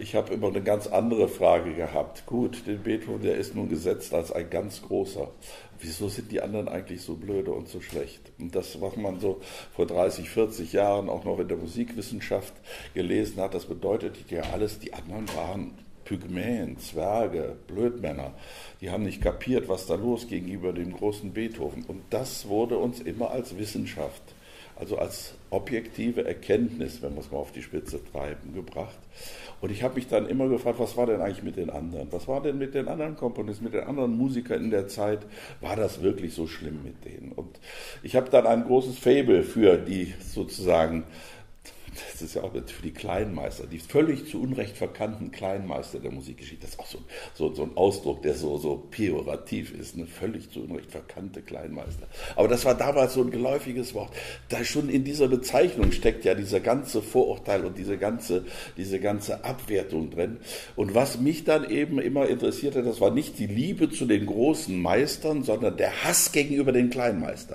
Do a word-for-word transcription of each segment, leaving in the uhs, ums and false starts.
Ich habe immer eine ganz andere Frage gehabt. Gut, den Beethoven, der ist nun gesetzt als ein ganz großer. Wieso sind die anderen eigentlich so blöde und so schlecht? Und das, was man so vor dreißig, vierzig Jahren auch noch in der Musikwissenschaft gelesen hat, das bedeutet ja alles, die anderen waren Pygmäen, Zwerge, Blödmänner. Die haben nicht kapiert, was da los gegenüber dem großen Beethoven. Und das wurde uns immer als Wissenschaft, also als objektive Erkenntnis, wenn wir es mal auf die Spitze treiben, gebracht. Und ich habe mich dann immer gefragt, was war denn eigentlich mit den anderen? Was war denn mit den anderen Komponisten, mit den anderen Musikern in der Zeit? War das wirklich so schlimm mit denen? Und ich habe dann ein großes Faible für die sozusagen, das ist ja auch für die Kleinmeister, die völlig zu Unrecht verkannten Kleinmeister der Musikgeschichte. Das ist auch so, so, so ein Ausdruck, der so, so pejorativ ist, ne? Völlig zu Unrecht verkannte Kleinmeister. Aber das war damals so ein geläufiges Wort. Da schon in dieser Bezeichnung steckt ja dieser ganze Vorurteil und diese ganze, diese ganze Abwertung drin. Und was mich dann eben immer interessierte, das war nicht die Liebe zu den großen Meistern, sondern der Hass gegenüber den Kleinmeistern.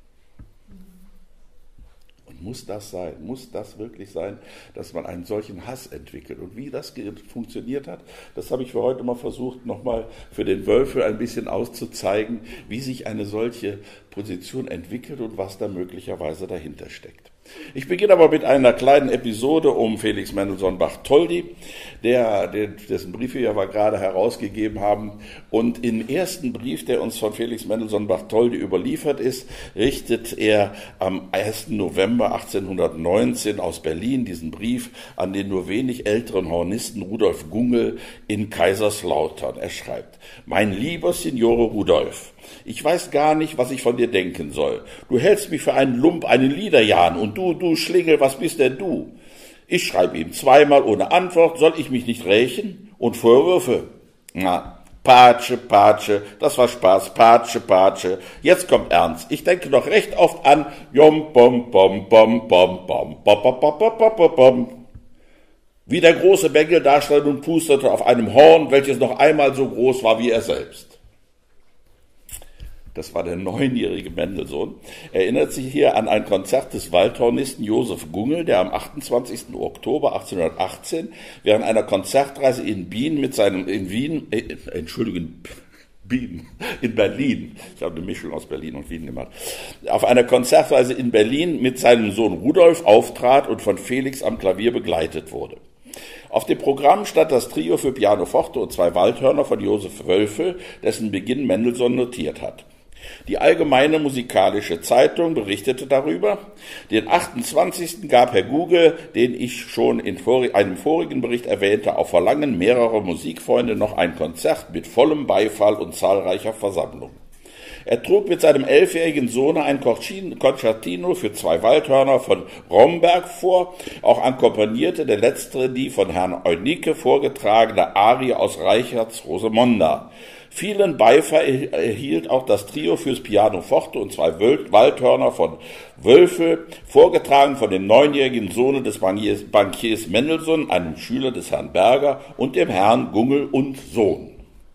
Muss das sein? Muss das wirklich sein, dass man einen solchen Hass entwickelt? Und wie das funktioniert hat, das habe ich für heute mal versucht, nochmal für den Wölfel ein bisschen auszuzeigen, wie sich eine solche Position entwickelt und was da möglicherweise dahinter steckt. Ich beginne aber mit einer kleinen Episode um Felix Mendelssohn Bartholdy, der, der, dessen Brief wir ja gerade herausgegeben haben. Und im ersten Brief, der uns von Felix Mendelssohn Bartholdy überliefert ist, richtet er am ersten November achtzehnhundertneunzehn aus Berlin diesen Brief an den nur wenig älteren Hornisten Rudolf Gungel in Kaiserslautern. Er schreibt: Mein lieber Signore Rudolf, ich weiß gar nicht, was ich von dir denken soll. Du hältst mich für einen Lump, einen Liederjan, und du, du Schlingel, was bist denn du? Ich schreibe ihm zweimal ohne Antwort, soll ich mich nicht rächen? Und Vorwürfe? Na, Patsche, Patsche, das war Spaß, Patsche, Patsche. Jetzt kommt Ernst. Ich denke doch recht oft an Jom, bom, bom, bom, bom, bom, bom, bom, bom, bom, bom, bom. Wie der große Bengel da stand und pustete auf einem Horn, welches noch einmal so groß war wie er selbst. Das war der neunjährige Mendelssohn, erinnert sich hier an ein Konzert des Waldhornisten Josef Gungel, der am achtundzwanzigsten Oktober achtzehnhundertachtzehn während einer Konzertreise in Wien mit seinem, in Wien, äh, Entschuldigung, Wien, in Berlin, ich habe eine Mischung aus Berlin und Wien gemacht, auf einer Konzertreise in Berlin mit seinem Sohn Rudolf auftrat und von Felix am Klavier begleitet wurde. Auf dem Programm stand das Trio für Pianoforte und zwei Waldhörner von Josef Wölfel, dessen Beginn Mendelssohn notiert hat. Die Allgemeine Musikalische Zeitung berichtete darüber. Den achtundzwanzigsten gab Herr Gugel, den ich schon in einem vorigen Bericht erwähnte, auf Verlangen mehrerer Musikfreunde noch ein Konzert mit vollem Beifall und zahlreicher Versammlung. Er trug mit seinem elfjährigen Sohne ein Concertino für zwei Waldhörner von Romberg vor. Auch akkompagnierte der letztere die von Herrn Eunicke vorgetragene Arie aus Reichards Rosamunda. Vielen Beifall erhielt auch das Trio fürs Pianoforte und zwei Waldhörner von Wölfel, vorgetragen von dem neunjährigen Sohne des Bankiers, Bankiers Mendelssohn, einem Schüler des Herrn Berger, und dem Herrn Gungel und Sohn.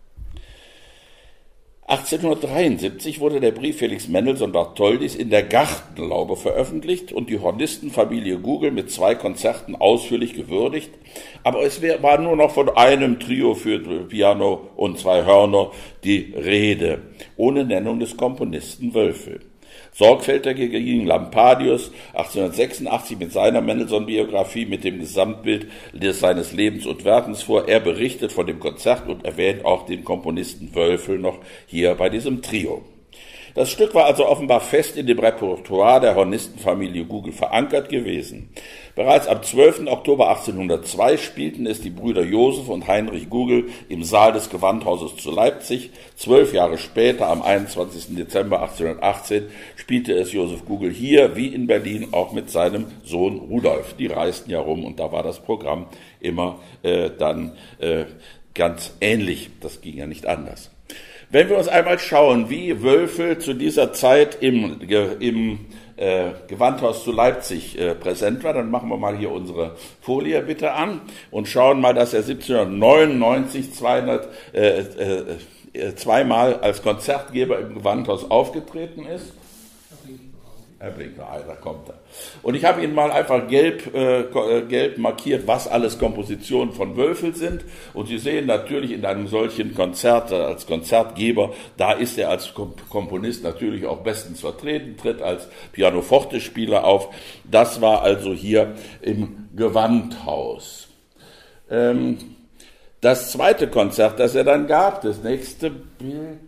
achtzehnhundertdreiundsiebzig wurde der Brief Felix Mendelssohn Bartholdys in der Gartenlaube veröffentlicht und die Hornistenfamilie Gugel mit zwei Konzerten ausführlich gewürdigt, aber es war nur noch von einem Trio für Piano und zwei Hörner die Rede, ohne Nennung des Komponisten Wölfel. Sorgfältiger ging Lampadius achtzehnhundertsechsundachtzig mit seiner Mendelssohn-Biografie mit dem Gesamtbild seines Lebens und Werkens vor. Er berichtet von dem Konzert und erwähnt auch den Komponisten Wölfel noch hier bei diesem Trio. Das Stück war also offenbar fest in dem Repertoire der Hornistenfamilie Gugel verankert gewesen. Bereits am zwölften Oktober achtzehnhundertzwei spielten es die Brüder Josef und Heinrich Gugel im Saal des Gewandhauses zu Leipzig. Zwölf Jahre später, am einundzwanzigsten Dezember achtzehnhundertachtzehn, spielte es Josef Gugel hier, wie in Berlin, auch mit seinem Sohn Rudolf. Die reisten ja rum und da war das Programm immer äh, dann äh, ganz ähnlich. Das ging ja nicht anders. Wenn wir uns einmal schauen, wie Wölfel zu dieser Zeit im, im äh, Gewandhaus zu Leipzig äh, präsent war, dann machen wir mal hier unsere Folie bitte an und schauen mal, dass er siebzehnhundertneunundneunzig zweihundert, äh, äh, zweimal als Konzertgeber im Gewandhaus aufgetreten ist. Herr Blinker, ah, da kommt er. Und ich habe Ihnen mal einfach gelb, äh, gelb markiert, was alles Kompositionen von Wölfel sind. Und Sie sehen natürlich in einem solchen Konzert, als Konzertgeber, da ist er als Komponist natürlich auch bestens vertreten, tritt als Pianoforte-Spieler auf. Das war also hier im Gewandhaus. Ähm, das zweite Konzert, das er dann gab, das nächste Bild,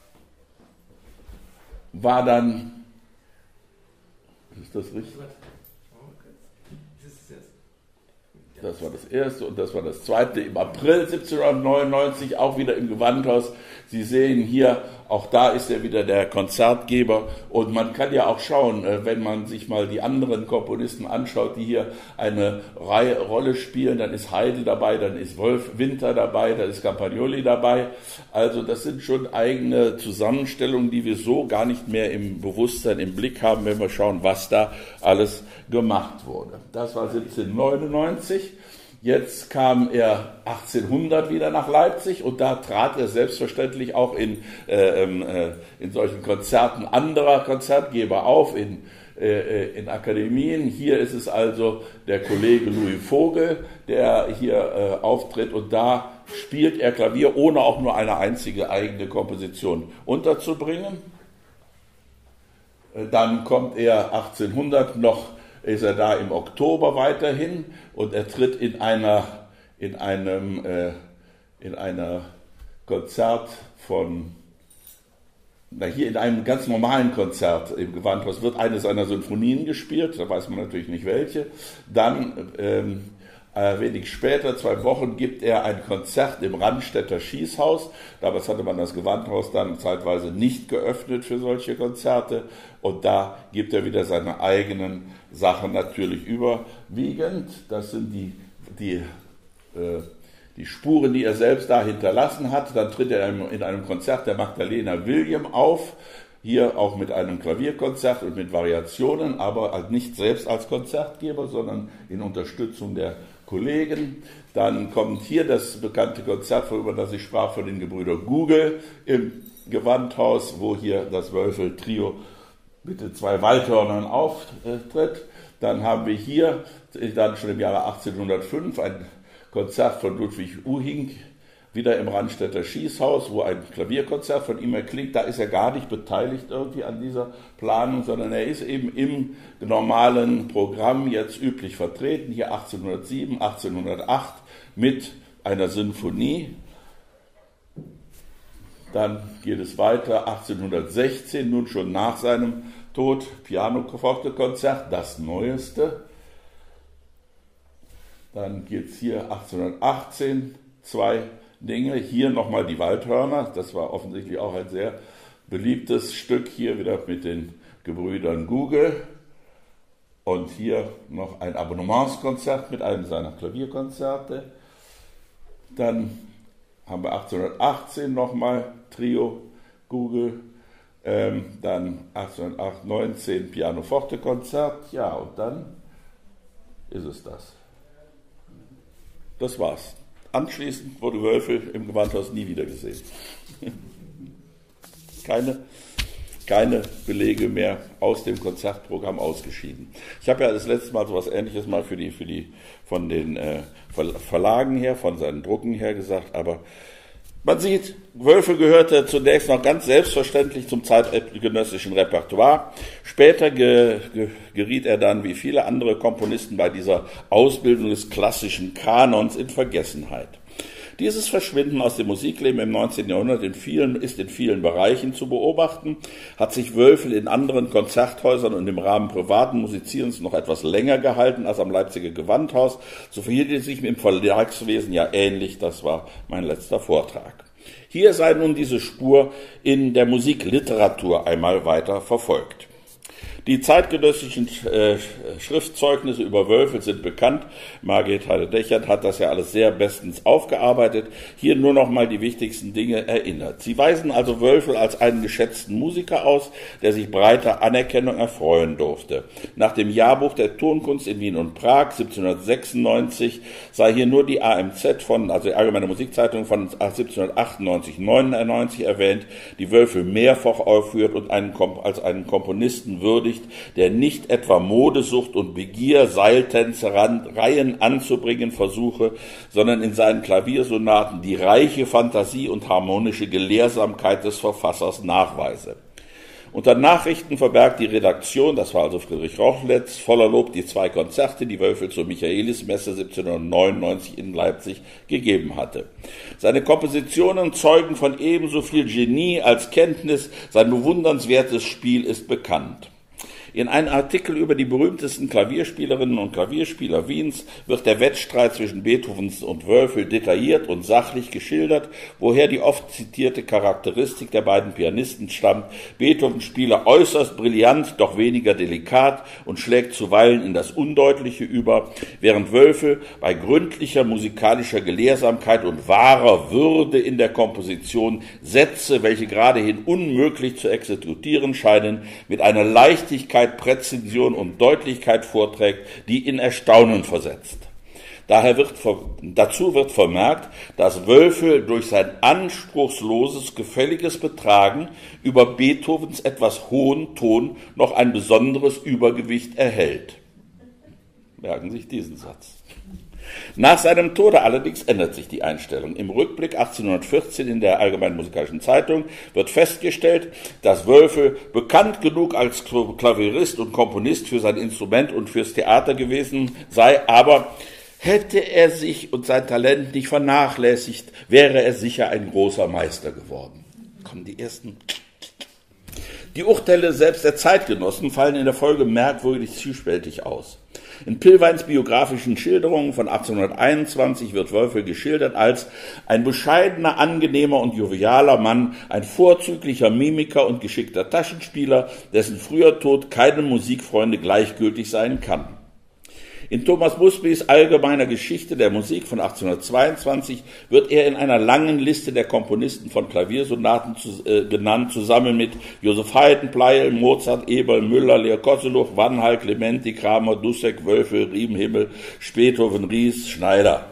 war dann... Ist das richtig? Das war das erste und das war das zweite im April siebzehnhundertneunundneunzig, auch wieder im Gewandhaus. Sie sehen hier, auch da ist er wieder der Konzertgeber. Und man kann ja auch schauen, wenn man sich mal die anderen Komponisten anschaut, die hier eine Reihe, Rolle spielen, dann ist Haydn dabei, dann ist Wolf Winter dabei, dann ist Campagnoli dabei. Also das sind schon eigene Zusammenstellungen, die wir so gar nicht mehr im Bewusstsein, im Blick haben, wenn wir schauen, was da alles gemacht wurde. Das war siebzehnhundertneunundneunzig. Jetzt kam er achtzehnhundert wieder nach Leipzig und da trat er selbstverständlich auch in, äh, äh, in solchen Konzerten anderer Konzertgeber auf, in, äh, in Akademien. Hier ist es also der Kollege Louis Vogel, der hier äh, auftritt und da spielt er Klavier, ohne auch nur eine einzige eigene Komposition unterzubringen. Dann kommt er achtzehnhundert noch, ist er da im Oktober weiterhin und er tritt in einer in einem äh, in einer Konzert von na hier in einem ganz normalen Konzert im Gewandhaus wird eine seiner Sinfonien gespielt, da weiß man natürlich nicht welche. Dann ähm, äh, wenig später, zwei Wochen, gibt er ein Konzert im Randstätter Schießhaus. Damals hatte man das Gewandhaus dann zeitweise nicht geöffnet für solche Konzerte. Und da gibt er wieder seine eigenen Sachen natürlich überwiegend. Das sind die, die, äh, die Spuren, die er selbst da hinterlassen hat. Dann tritt er in einem Konzert der Magdalena William auf. Hier auch mit einem Klavierkonzert und mit Variationen, aber nicht selbst als Konzertgeber, sondern in Unterstützung der Kollegen. Dann kommt hier das bekannte Konzert, über das ich sprach, von den Gebrüder Google im Gewandhaus, wo hier das Wölfel-Trio mit den zwei Waldhörnern auftritt. Dann haben wir hier, dann schon im Jahre achtzehnhundertfünf, ein Konzert von Ludwig Uhing, wieder im Randstätter Schießhaus, wo ein Klavierkonzert von ihm erklingt. Da ist er gar nicht beteiligt irgendwie an dieser Planung, sondern er ist eben im normalen Programm jetzt üblich vertreten, hier achtzehnhundertsieben, achtzehnhundertacht mit einer Sinfonie. Dann geht es weiter, achtzehnhundertsechzehn, nun schon nach seinem Tod, Pianoforte-Konzert, das neueste. Dann geht es hier achtzehnhundertachtzehn, zwei Dinge. Hier nochmal die Waldhörner, das war offensichtlich auch ein sehr beliebtes Stück, hier wieder mit den Gebrüdern Google. Und hier noch ein Abonnementskonzert mit einem seiner Klavierkonzerte. Dann haben wir achtzehnhundertachtzehn nochmal Trio Google. Ähm, dann achtzehnhundertneunzehn Pianoforte-Konzert. Ja, und dann ist es das. Das war's. Anschließend wurde Wölfel im Gewandhaus nie wieder gesehen. Keine, keine Belege mehr aus dem Konzertprogramm ausgeschieden. Ich habe ja das letzte Mal so etwas Ähnliches mal für die, für die, von den äh, Verlagen her, von seinen Drucken her gesagt, aber man sieht, Wölfel gehörte zunächst noch ganz selbstverständlich zum zeitgenössischen Repertoire. Später ge, ge, geriet er dann, wie viele andere Komponisten, bei dieser Ausbildung des klassischen Kanons in Vergessenheit. Dieses Verschwinden aus dem Musikleben im neunzehnten Jahrhundert in vielen, ist in vielen Bereichen zu beobachten, hat sich Wölfel in anderen Konzerthäusern und im Rahmen privaten Musizierens noch etwas länger gehalten als am Leipziger Gewandhaus. So verhielt es sich im Verlagswesen ja ähnlich, das war mein letzter Vortrag. Hier sei nun diese Spur in der Musikliteratur einmal weiter verfolgt. Die zeitgenössischen äh, Schriftzeugnisse über Wölfel sind bekannt. Margret Heide-Dechert hat das ja alles sehr bestens aufgearbeitet. Hier nur noch mal die wichtigsten Dinge erinnert. Sie weisen also Wölfel als einen geschätzten Musiker aus, der sich breiter Anerkennung erfreuen durfte. Nach dem Jahrbuch der Tonkunst in Wien und Prag siebzehnhundertsechsundneunzig sei hier nur die A M Z von, also die Allgemeine Musikzeitung von siebzehnhundertachtundneunzig neunundneunzig erwähnt, die Wölfel mehrfach aufführt und einen, als einen Komponisten würdig Bösewicht, der nicht etwa Modesucht und Begier, Seiltänzereien anzubringen versuche, sondern in seinen Klaviersonaten die reiche Fantasie und harmonische Gelehrsamkeit des Verfassers nachweise. Unter Nachrichten verbergt die Redaktion, das war also Friedrich Rochlitz, voller Lob die zwei Konzerte, die Wölfel zur Michaelismesse siebzehnhundertneunundneunzig in Leipzig gegeben hatte. Seine Kompositionen zeugen von ebenso viel Genie als Kenntnis, sein bewundernswertes Spiel ist bekannt. In einem Artikel über die berühmtesten Klavierspielerinnen und Klavierspieler Wiens wird der Wettstreit zwischen Beethoven und Wölfel detailliert und sachlich geschildert, woher die oft zitierte Charakteristik der beiden Pianisten stammt. Beethoven spiele äußerst brillant, doch weniger delikat und schlägt zuweilen in das Undeutliche über, während Wölfel bei gründlicher musikalischer Gelehrsamkeit und wahrer Würde in der Komposition Sätze, welche geradehin unmöglich zu exekutieren scheinen, mit einer Leichtigkeit, Präzision und Deutlichkeit vorträgt, die in Erstaunen versetzt. Daher wird, dazu wird vermerkt, dass Wölfel durch sein anspruchsloses, gefälliges Betragen über Beethovens etwas hohen Ton noch ein besonderes Übergewicht erhält. Merken Sie sich diesen Satz. Nach seinem Tode allerdings ändert sich die Einstellung. Im Rückblick achtzehnhundertvierzehn in der Allgemeinen Musikalischen Zeitung wird festgestellt, dass Wölfel bekannt genug als Klavierist und Komponist für sein Instrument und fürs Theater gewesen sei, aber hätte er sich und sein Talent nicht vernachlässigt, wäre er sicher ein großer Meister geworden. Kommen die ersten. Die Urteile selbst der Zeitgenossen fallen in der Folge merkwürdig zwiespältig aus. In Pillweins biografischen Schilderungen von achtzehnhunderteinundzwanzig wird Wölfel geschildert als ein bescheidener, angenehmer und jovialer Mann, ein vorzüglicher Mimiker und geschickter Taschenspieler, dessen früher Tod keinem Musikfreunde gleichgültig sein kann. In Thomas Busbys Allgemeiner Geschichte der Musik von achtzehnhundertzweiundzwanzig wird er in einer langen Liste der Komponisten von Klaviersonaten zu, äh, genannt, zusammen mit Joseph Haydn, Pleyel, Mozart, Eberl, Müller, Lear Kozeluch, Wannhall, Clementi, Kramer, Dussek, Wölfel, Riemenhimmel, Beethoven, Ries, Schneider.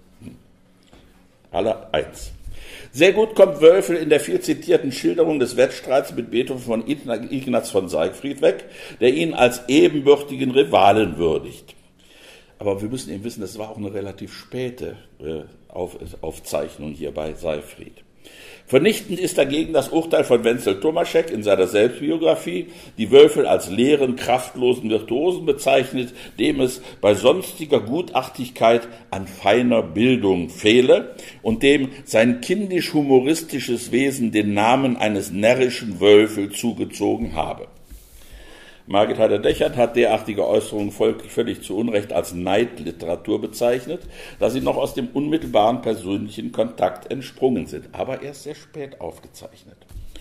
Alle eins. Sehr gut kommt Wölfel in der viel zitierten Schilderung des Wettstreits mit Beethoven von Ignaz von Seigfried weg, der ihn als ebenbürtigen Rivalen würdigt. Aber wir müssen eben wissen, das war auch eine relativ späte äh, Auf, Aufzeichnung hier bei Seifried. Vernichtend ist dagegen das Urteil von Wenzel Tomaschek in seiner Selbstbiografie, die Wölfel als leeren, kraftlosen Virtuosen bezeichnet, dem es bei sonstiger Gutachtigkeit an feiner Bildung fehle und dem sein kindisch-humoristisches Wesen den Namen eines närrischen Wölfel zugezogen habe. Margit Heider-Dechert hat derartige Äußerungen völlig zu Unrecht als Neidliteratur bezeichnet, da sie noch aus dem unmittelbaren persönlichen Kontakt entsprungen sind, aber erst sehr spät aufgezeichnet.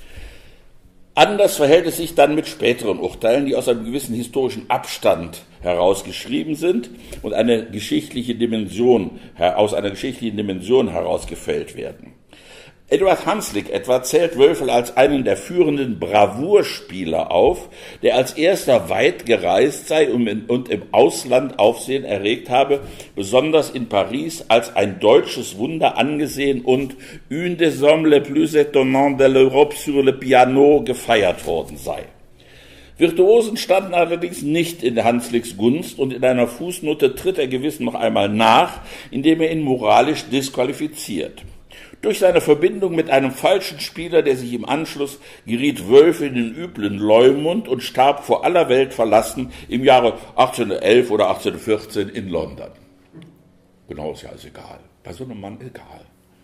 Anders verhält es sich dann mit späteren Urteilen, die aus einem gewissen historischen Abstand herausgeschrieben sind und eine geschichtliche Dimension, aus einer geschichtlichen Dimension herausgefällt werden. Eduard Hanslick etwa zählt Wölfel als einen der führenden Bravourspieler auf, der als erster weit gereist sei und im Ausland Aufsehen erregt habe, besonders in Paris als ein deutsches Wunder angesehen und une des hommes les plus étonnants de l'Europe sur le piano gefeiert worden sei. Virtuosen standen allerdings nicht in Hanslicks Gunst und in einer Fußnote tritt er gewiss noch einmal nach, indem er ihn moralisch disqualifiziert. Durch seine Verbindung mit einem falschen Spieler, der sich im Anschluss geriet Wölfel in den üblen Leumund und starb vor aller Welt verlassen im Jahre achtzehnhundertelf oder achtzehnhundertvierzehn in London. Genau, ist ja alles egal. Bei so einem Mann egal.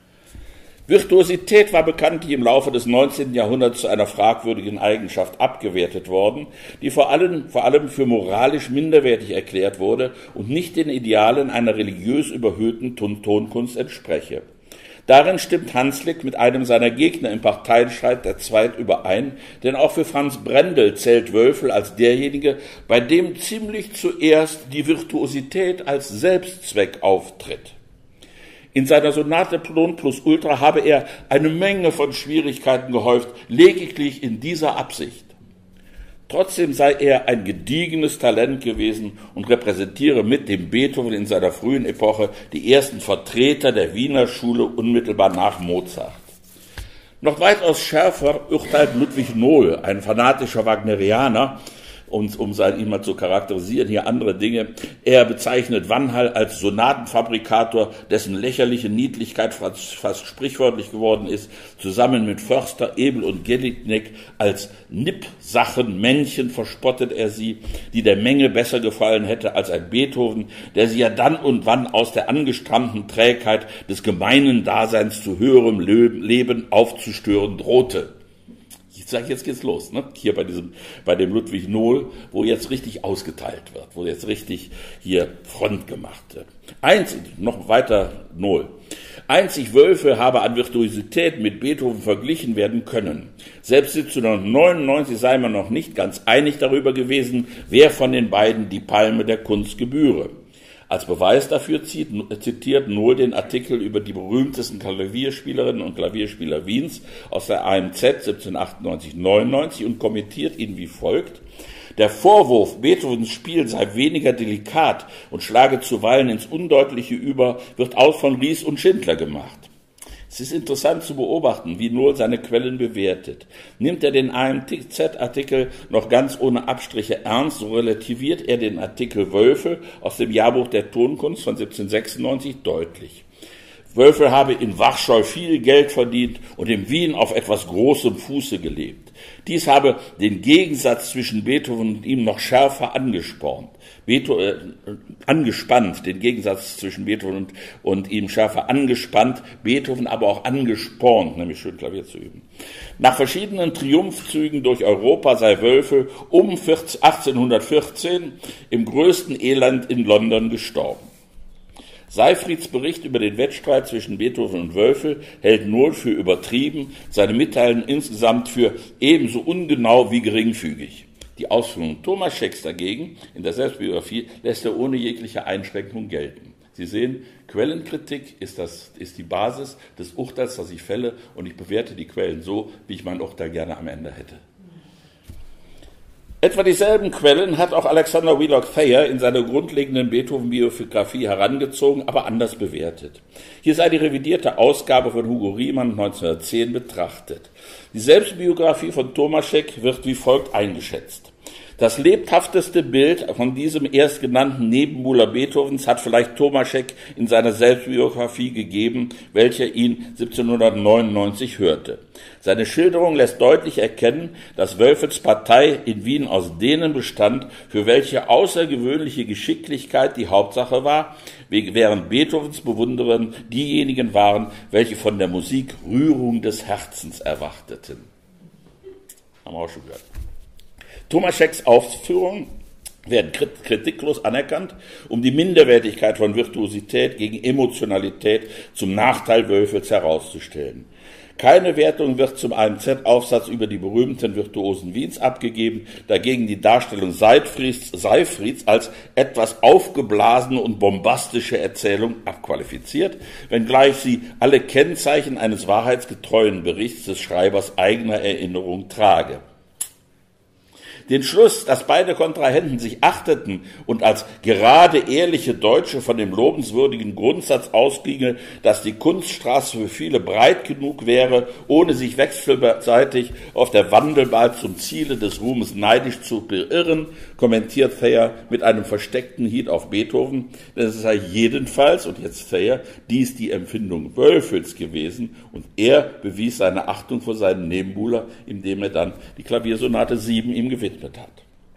Virtuosität war bekanntlich im Laufe des neunzehnten Jahrhunderts zu einer fragwürdigen Eigenschaft abgewertet worden, die vor allem, vor allem für moralisch minderwertig erklärt wurde und nicht den Idealen einer religiös überhöhten Tonkunst entspreche. Darin stimmt Hanslick mit einem seiner Gegner im Parteienstreit der Zweit überein, denn auch für Franz Brendel zählt Wölfel als derjenige, bei dem ziemlich zuerst die Virtuosität als Selbstzweck auftritt. In seiner Sonate Non plus ultra habe er eine Menge von Schwierigkeiten gehäuft, lediglich in dieser Absicht. Trotzdem sei er ein gediegenes Talent gewesen und repräsentiere mit dem Beethoven in seiner frühen Epoche die ersten Vertreter der Wiener Schule unmittelbar nach Mozart. Noch weitaus schärfer urteilt Ludwig Nohl, ein fanatischer Wagnerianer, um, um sein, ihn mal zu charakterisieren, hier andere Dinge. Er bezeichnet Wannhall als Sonatenfabrikator, dessen lächerliche Niedlichkeit fast, fast sprichwörtlich geworden ist, zusammen mit Förster, Ebel und Jelinek als Nippsachenmännchen verspottet er sie, die der Menge besser gefallen hätte als ein Beethoven, der sie ja dann und wann aus der angestrandten Trägheit des gemeinen Daseins zu höherem Leben aufzustören drohte. Ich sage, jetzt geht's los, ne? Hier bei diesem, bei dem Ludwig Nohl, wo jetzt richtig ausgeteilt wird, wo jetzt richtig hier Front gemacht wird. Eins, noch weiter Nohl. Einzig Wölfe habe an Virtuosität mit Beethoven verglichen werden können. Selbst siebzehnhundertneunundneunzig sei man noch nicht ganz einig darüber gewesen, wer von den beiden die Palme der Kunst gebühre. Als Beweis dafür zitiert Nohl den Artikel über die berühmtesten Klavierspielerinnen und Klavierspieler Wiens aus der A M Z siebzehnhundertachtundneunzig neunundneunzig und kommentiert ihn wie folgt: Der Vorwurf, Beethovens Spiel sei weniger delikat und schlage zuweilen ins Undeutliche über, wird auch von Ries und Schindler gemacht. Es ist interessant zu beobachten, wie Nohl seine Quellen bewertet. Nimmt er den A M Z-Artikel noch ganz ohne Abstriche ernst, so relativiert er den Artikel Wölfel aus dem Jahrbuch der Tonkunst von siebzehnhundertsechsundneunzig deutlich. Wölfel habe in Warschau viel Geld verdient und in Wien auf etwas großem Fuße gelebt. Dies habe den Gegensatz zwischen Beethoven und ihm noch schärfer angespornt. Beethoven, äh, angespannt, den Gegensatz zwischen Beethoven und, und ihm schärfer angespannt, Beethoven aber auch angespornt, nämlich schön Klavier zu üben. Nach verschiedenen Triumphzügen durch Europa sei Wölfel um achtzehnhundertvierzehn im größten Elend in London gestorben. Seyfrieds Bericht über den Wettstreit zwischen Beethoven und Wölfel hält Nohl für übertrieben, seine Mitteilungen insgesamt für ebenso ungenau wie geringfügig. Die Ausführung Tomascheks dagegen in der Selbstbiografie lässt er ohne jegliche Einschränkung gelten. Sie sehen, Quellenkritik ist, das, ist die Basis des Urteils, das ich fälle, und ich bewerte die Quellen so, wie ich mein Urteil gerne am Ende hätte. Etwa dieselben Quellen hat auch Alexander Wheelock Thayer in seiner grundlegenden Beethoven-Biografie herangezogen, aber anders bewertet. Hier sei die revidierte Ausgabe von Hugo Riemann neunzehnhundertzehn betrachtet. Die Selbstbiografie von Tomaschek wird wie folgt eingeschätzt. Das lebhafteste Bild von diesem erstgenannten Nebenbuhler Beethovens hat vielleicht Tomaschek in seiner Selbstbiografie gegeben, welcher ihn siebzehnhundertneunundneunzig hörte. Seine Schilderung lässt deutlich erkennen, dass Wölfels Partei in Wien aus denen bestand, für welche außergewöhnliche Geschicklichkeit die Hauptsache war, während Beethovens Bewunderer diejenigen waren, welche von der Musik Rührung des Herzens erwarteten. Haben wir auch schon gehört. Tomascheks Aufführungen werden kritiklos anerkannt, um die Minderwertigkeit von Virtuosität gegen Emotionalität zum Nachteil Wölfels herauszustellen. Keine Wertung wird zum A M Z-Aufsatz über die berühmten Virtuosen Wiens abgegeben, dagegen die Darstellung Seyfrieds, Seyfrieds als etwas aufgeblasene und bombastische Erzählung abqualifiziert, wenngleich sie alle Kennzeichen eines wahrheitsgetreuen Berichts des Schreibers eigener Erinnerung trage. Den Schluss, dass beide Kontrahenten sich achteten und als gerade ehrliche Deutsche von dem lobenswürdigen Grundsatz ausginge, dass die Kunststraße für viele breit genug wäre, ohne sich wechselseitig auf der Wandelbahn zum Ziele des Ruhmes neidisch zu beirren, kommentiert Thayer mit einem versteckten Hieb auf Beethoven, denn es sei jedenfalls, und jetzt Thayer, dies die Empfindung Wölfels gewesen, und er bewies seine Achtung vor seinem Nebenbuhler, indem er dann die Klaviersonate sieben ihm gewidmet hat.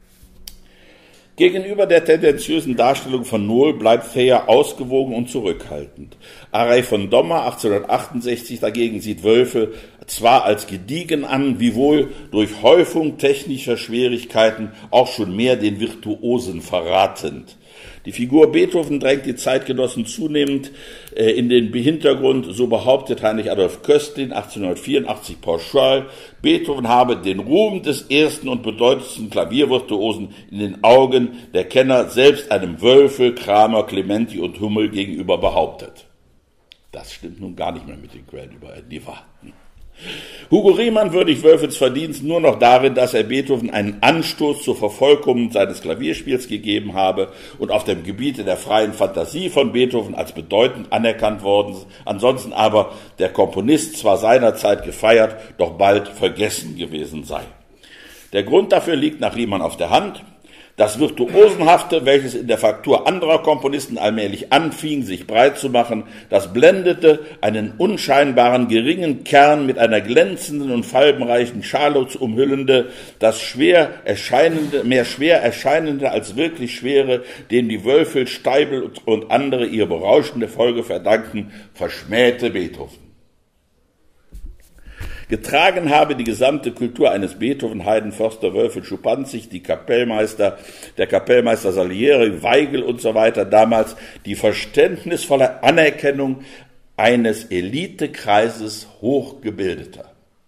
Gegenüber der tendenziösen Darstellung von Nohl bleibt Thayer ausgewogen und zurückhaltend. Aray von Dommer achtzehnhundertachtundsechzig dagegen sieht Wölfel zwar als gediegen an, wiewohl durch Häufung technischer Schwierigkeiten auch schon mehr den Virtuosen verratend. Die Figur Beethoven drängt die Zeitgenossen zunehmend äh, in den Hintergrund, so behauptet Heinrich Adolf Köstlin achtzehnhundertvierundachtzig pauschal, Beethoven habe den Ruhm des ersten und bedeutendsten Klaviervirtuosen in den Augen der Kenner selbst einem Wölfel, Kramer, Clementi und Hummel gegenüber behauptet. Das stimmt nun gar nicht mehr mit den Quellen überein, die warten. Hugo Riemann würdigt Wölfels Verdienst nur noch darin, dass er Beethoven einen Anstoß zur Vervollkommnung seines Klavierspiels gegeben habe und auf dem Gebiete der freien Fantasie von Beethoven als bedeutend anerkannt worden, ansonsten aber der Komponist zwar seinerzeit gefeiert, doch bald vergessen gewesen sei. Der Grund dafür liegt nach Riemann auf der Hand. Das Virtuosenhafte, welches in der Faktur anderer Komponisten allmählich anfing, sich breit zu machen, das Blendete, einen unscheinbaren, geringen Kern mit einer glänzenden und falbenreichen Schale zu umhüllende, das schwer erscheinende, mehr schwer erscheinende als wirklich schwere, dem die Wölfel, Steibel und andere ihre berauschende Folge verdanken, verschmähte Beethoven. Getragen habe die gesamte Kultur eines Beethoven, Haydn, Förster, Wölfel, Schuppanzig, die Kapellmeister, der Kapellmeister Salieri, Weigel und so weiter, damals die verständnisvolle Anerkennung eines Elitekreises Hochgebildeter.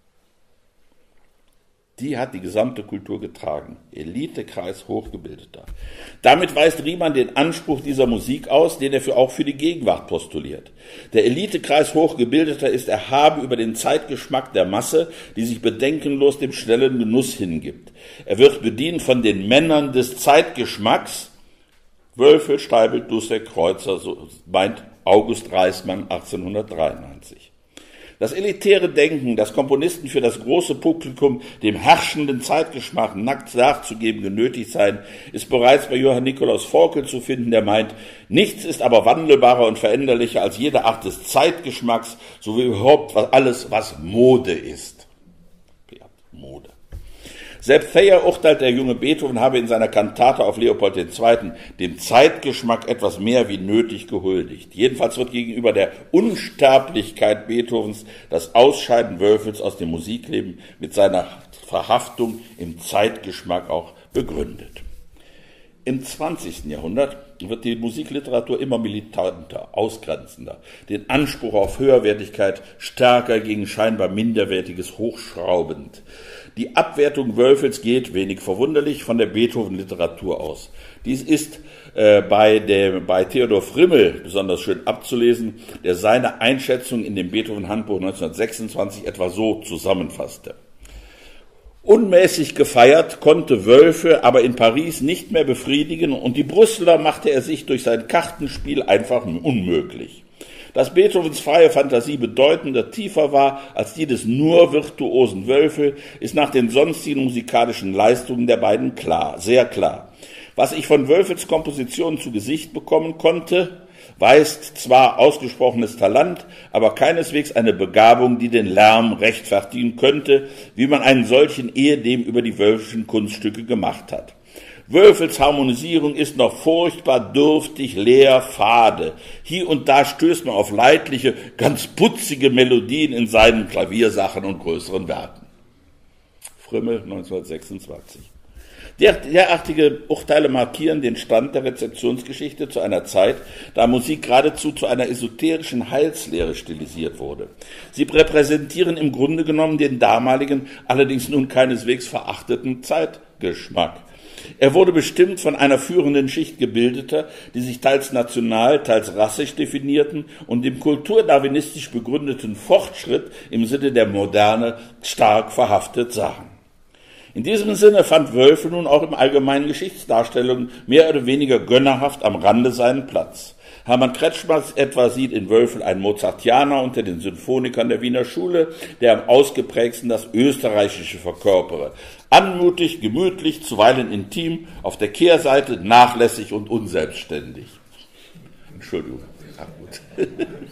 Die hat die gesamte Kultur getragen. Elitekreis Hochgebildeter. Damit weist Riemann den Anspruch dieser Musik aus, den er für, auch für die Gegenwart postuliert. Der Elitekreis Hochgebildeter ist erhaben über den Zeitgeschmack der Masse, die sich bedenkenlos dem schnellen Genuss hingibt. Er wird bedient von den Männern des Zeitgeschmacks, Wölfel, Steibel, Dussek, Kreuzer, so meint August Reismann achtzehnhundertdreiundneunzig. Das elitäre Denken, das Komponisten für das große Publikum dem herrschenden Zeitgeschmack nackt nachzugeben genötigt seien, ist bereits bei Johann Nikolaus Forkel zu finden, der meint, nichts ist aber wandelbarer und veränderlicher als jede Art des Zeitgeschmacks, sowie überhaupt alles, was Mode ist. Ja, Mode. Selbst Thayer urteilt, der junge Beethoven habe in seiner Kantate auf Leopold der Zweite. dem Zeitgeschmack etwas mehr wie nötig gehuldigt. Jedenfalls wird gegenüber der Unsterblichkeit Beethovens das Ausscheiden Wölfels aus dem Musikleben mit seiner Verhaftung im Zeitgeschmack auch begründet. Im zwanzigsten Jahrhundert wird die Musikliteratur immer militanter, ausgrenzender, den Anspruch auf Höherwertigkeit stärker gegen scheinbar Minderwertiges hochschraubend. Die Abwertung Wölfels geht, wenig verwunderlich, von der Beethoven-Literatur aus. Dies ist äh, bei, der, bei Theodor Frimmel besonders schön abzulesen, der seine Einschätzung in dem Beethoven-Handbuch neunzehnhundertsechsundzwanzig etwa so zusammenfasste. Unmäßig gefeiert konnte Wölfe aber in Paris nicht mehr befriedigen und die Brüsseler machte er sich durch sein Kartenspiel einfach unmöglich. Dass Beethovens freie Fantasie bedeutender tiefer war als die des nur virtuosen Wölfel, ist nach den sonstigen musikalischen Leistungen der beiden klar, sehr klar. Was ich von Wölfels Kompositionen zu Gesicht bekommen konnte, weist zwar ausgesprochenes Talent, aber keineswegs eine Begabung, die den Lärm rechtfertigen könnte, wie man einen solchen ehedem über die wölfischen Kunststücke gemacht hat. Wölfels Harmonisierung ist noch furchtbar dürftig, leer, fade. Hier und da stößt man auf leidliche, ganz putzige Melodien in seinen Klaviersachen und größeren Werken. Frimmel neunzehnhundertsechsundzwanzig. Der, derartige Urteile markieren den Stand der Rezeptionsgeschichte zu einer Zeit, da Musik geradezu zu einer esoterischen Heilslehre stilisiert wurde. Sie repräsentieren im Grunde genommen den damaligen, allerdings nun keineswegs verachteten Zeitgeschmack. Er wurde bestimmt von einer führenden Schicht Gebildeter, die sich teils national, teils rassisch definierten und dem kulturdarwinistisch begründeten Fortschritt im Sinne der Moderne stark verhaftet sahen. In diesem Sinne fand Wölfel nun auch im allgemeinen Geschichtsdarstellungen mehr oder weniger gönnerhaft am Rande seinen Platz. Hermann Kretschmer etwa sieht in Wölfel einen Mozartianer unter den Symphonikern der Wiener Schule, der am ausgeprägsten das Österreichische verkörpere. Anmutig, gemütlich, zuweilen intim, auf der Kehrseite nachlässig und unselbstständig. Entschuldigung. Ach, gut.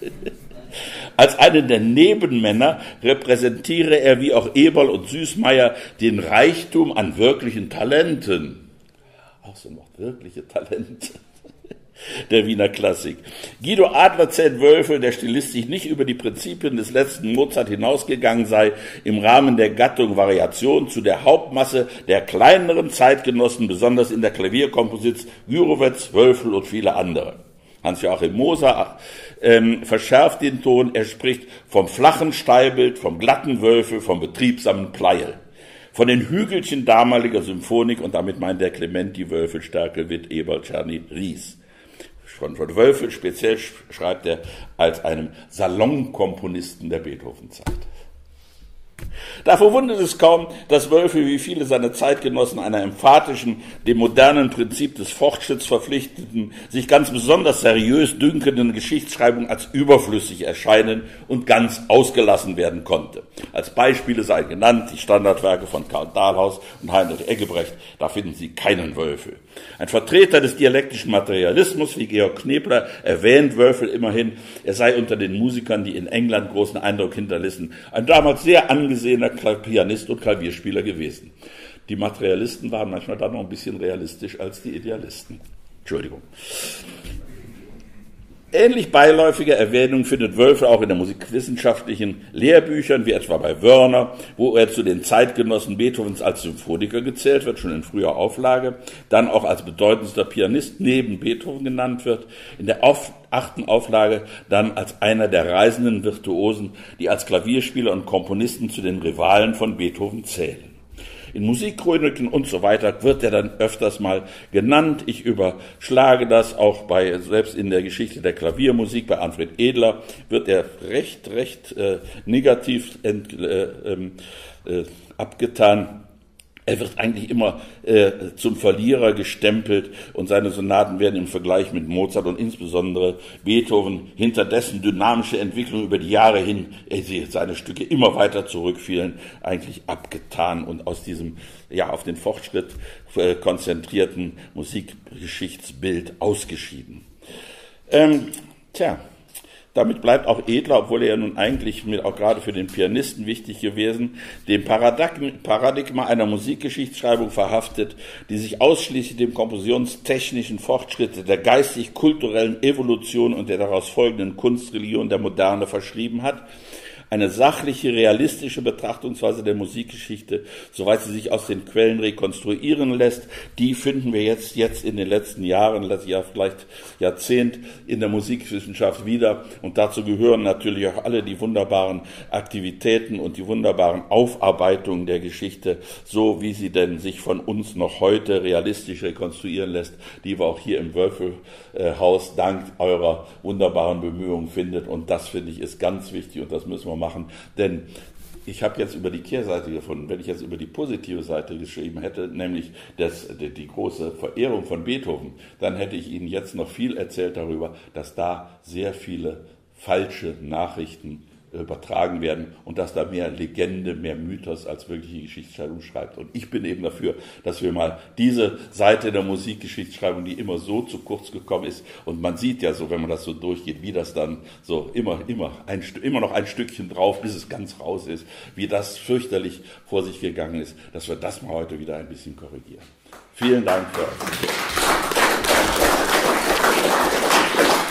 Als einen der Nebenmänner repräsentiere er wie auch Eberl und Süßmayr den Reichtum an wirklichen Talenten. Auch so noch wirkliche Talente der Wiener Klassik. Guido Adler zählt Wölfel, der stilistisch nicht über die Prinzipien des letzten Mozart hinausgegangen sei, im Rahmen der Gattung Variation zu der Hauptmasse der kleineren Zeitgenossen, besonders in der Klavierkomposition Gyrowetz, Wölfel und viele andere. Hans-Joachim Moser ähm, verschärft den Ton, er spricht vom flachen Steilbild, vom glatten Wölfel, vom betriebsamen Pleil. Von den Hügelchen damaliger Symphonik, und damit meint der Clement die Wölfel, Stärkel, Witt, Eberl, Czerny, Ries. Von, von Wölfel speziell schreibt er als einem Salonkomponisten der Beethoven-Zeit. Da verwundert es kaum, dass Wölfel wie viele seiner Zeitgenossen einer emphatischen, dem modernen Prinzip des Fortschritts verpflichteten, sich ganz besonders seriös dünkenden Geschichtsschreibung als überflüssig erscheinen und ganz ausgelassen werden konnte. Als Beispiele seien genannt die Standardwerke von Karl Dahlhaus und Heinrich Eggebrecht, da finden Sie keinen Wölfel. Ein Vertreter des dialektischen Materialismus wie Georg Knebler erwähnt Wölfel immerhin, er sei unter den Musikern, die in England großen Eindruck hinterließen, ein damals sehr angesehener Pianist und Klavierspieler gewesen. Die Materialisten waren manchmal dann noch ein bisschen realistisch als die Idealisten. Entschuldigung. Ähnlich beiläufige Erwähnung findet Wölfel auch in den musikwissenschaftlichen Lehrbüchern, wie etwa bei Wörner, wo er zu den Zeitgenossen Beethovens als Symphoniker gezählt wird, schon in früher Auflage, dann auch als bedeutendster Pianist neben Beethoven genannt wird, in der auf, achten Auflage dann als einer der reisenden Virtuosen, die als Klavierspieler und Komponisten zu den Rivalen von Beethoven zählen. In Musikchroniken und so weiter wird er dann öfters mal genannt. Ich überschlage das auch bei, selbst in der Geschichte der Klaviermusik, bei Arnfred Edler wird er recht, recht äh, negativ ent, äh, äh, abgetan. Er wird eigentlich immer äh, zum Verlierer gestempelt und seine Sonaten werden im Vergleich mit Mozart und insbesondere Beethoven, hinter dessen dynamische Entwicklung über die Jahre hin äh, seine Stücke immer weiter zurückfielen, eigentlich abgetan und aus diesem ja auf den Fortschritt äh, konzentrierten Musikgeschichtsbild ausgeschieden. Ähm, tja. Damit bleibt auch Edler, obwohl er ja nun eigentlich mit, auch gerade für den Pianisten wichtig gewesen, dem Paradigma einer Musikgeschichtsschreibung verhaftet, die sich ausschließlich dem kompositionstechnischen Fortschritt, der geistig-kulturellen Evolution und der daraus folgenden Kunstreligion der Moderne verschrieben hat. Eine sachliche, realistische Betrachtungsweise der Musikgeschichte, soweit sie sich aus den Quellen rekonstruieren lässt, die finden wir jetzt, jetzt in den letzten Jahren, ja vielleicht Jahrzehnt in der Musikwissenschaft wieder. Und dazu gehören natürlich auch alle die wunderbaren Aktivitäten und die wunderbaren Aufarbeitungen der Geschichte, so wie sie denn sich von uns noch heute realistisch rekonstruieren lässt, die wir auch hier im Wölfelhaus dank eurer wunderbaren Bemühungen findet. Und das, finde ich, ist ganz wichtig und das müssen wir machen, denn ich habe jetzt über die Kehrseite gefunden, wenn ich jetzt über die positive Seite geschrieben hätte, nämlich das, die, die große Verehrung von Beethoven, dann hätte ich Ihnen jetzt noch viel erzählt darüber, dass da sehr viele falsche Nachrichten übertragen werden und dass da mehr Legende, mehr Mythos als wirkliche Geschichtsschreibung schreibt. Und ich bin eben dafür, dass wir mal diese Seite der Musikgeschichtsschreibung, die immer so zu kurz gekommen ist, und man sieht ja so, wenn man das so durchgeht, wie das dann so immer, immer, ein, immer noch ein Stückchen drauf, bis es ganz raus ist, wie das fürchterlich vor sich gegangen ist, dass wir das mal heute wieder ein bisschen korrigieren. Vielen Dank für euch.